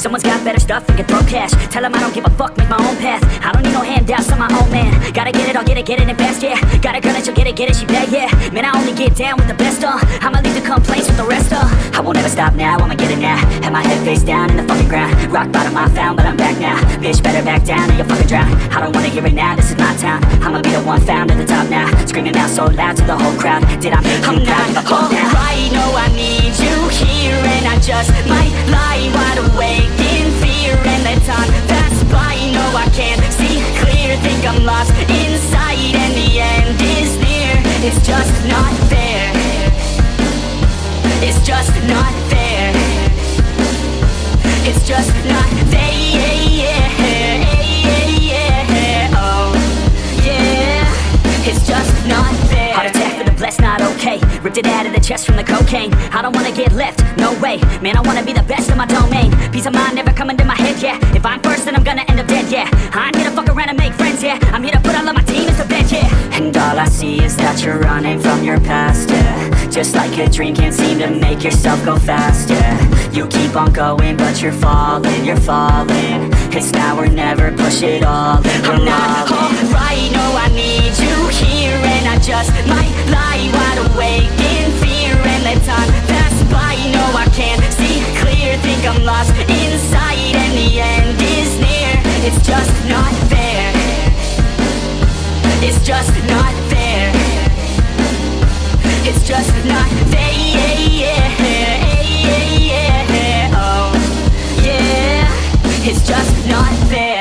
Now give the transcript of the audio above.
Someone's got better stuff and can throw cash. Tell them I don't give a fuck, make my own path. I don't need no handouts, I'm my own man. Gotta get it, I'll get it in fast, yeah. Got a girl and she'll get it, she bad, yeah. Man, I only get down with the best, I'ma leave the complaints with the rest, I won't ever stop now, I'ma get it now. Have my head face down in the fucking ground. Rock bottom I found, but I'm back now. Bitch, better back down or you'll fucking drown. I don't wanna hear it now, this is my town. I'ma be the one found at the top now. Screaming out so loud to the whole crowd. Did I make you proud? Give a fuck now. Alright, no, I need you here, and I just might lie wide awake in fear and let time pass by. No, I can't see clear, think I'm lost inside and the end is near. It's just not fair. It's just not fair. It's just not fair. Oh, yeah. It's just not fair. Heart attack for the blessed, not okay. Ripped it out of the chest from the cocaine. I don't wanna get left, no way. Man, I wanna be the best in my domain. Peace of mind never coming to my head, yeah. If I'm first, then I'm gonna end up dead, yeah. I'm here to fuck around and make friends, yeah. I'm here to put all of my team into bed, yeah. And all I see is that you're running from your past, yeah. Just like a dream, can't seem to make yourself go fast, yeah. You keep on going, but you're falling, you're falling. It's now or never, push it all in. I'm not alright, no, I need you here, and I just might lie wide awake in fear and let time pass by. No, I can't see clear, think I'm lost inside and the end is near. It's just not fair. It's just not fair. It's just not fair. Oh, yeah. It's just not fair.